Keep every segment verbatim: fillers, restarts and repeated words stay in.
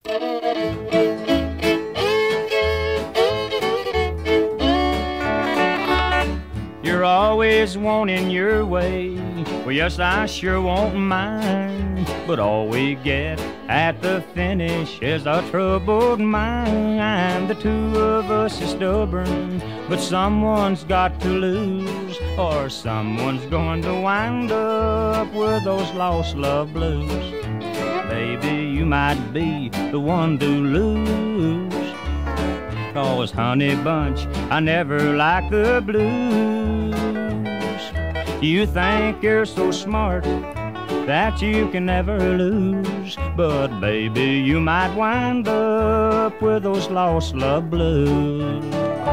You're always wanting your way. Well, yes, I sure want mine. But all we get at the finish is a troubled mind. The two of us is stubborn, but someone's got to lose, or someone's going to wind up with those lost love blues. Baby, you might be the one to lose. 'Cause honey bunch, I never liked the blues. You think you're so smart that you can never lose, but baby, you might wind up with those lost love blues.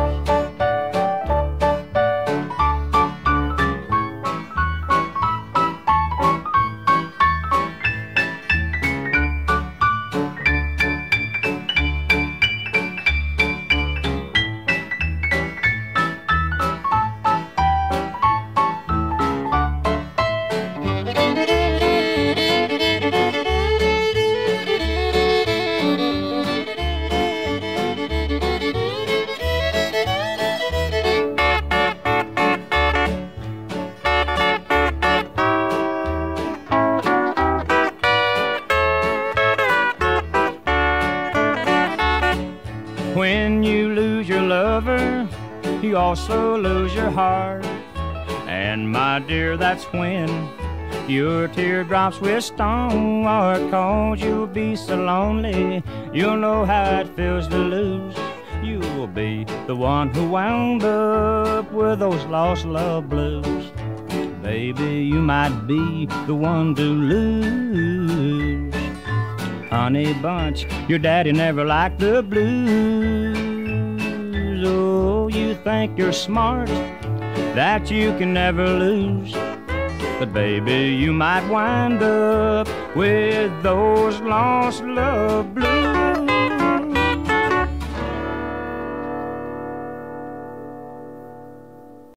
When you lose your lover, you also lose your heart. And my dear, that's when your teardrops will start. 'Cause you'll be so lonely, you'll know how it feels to lose. You'll be the one who wound up with those lost love blues. Baby, you might be the one to lose. Honey bunch, your daddy never liked the blues. Oh, you think you're smart, that you can never lose. But baby, you might wind up with those lost love blues.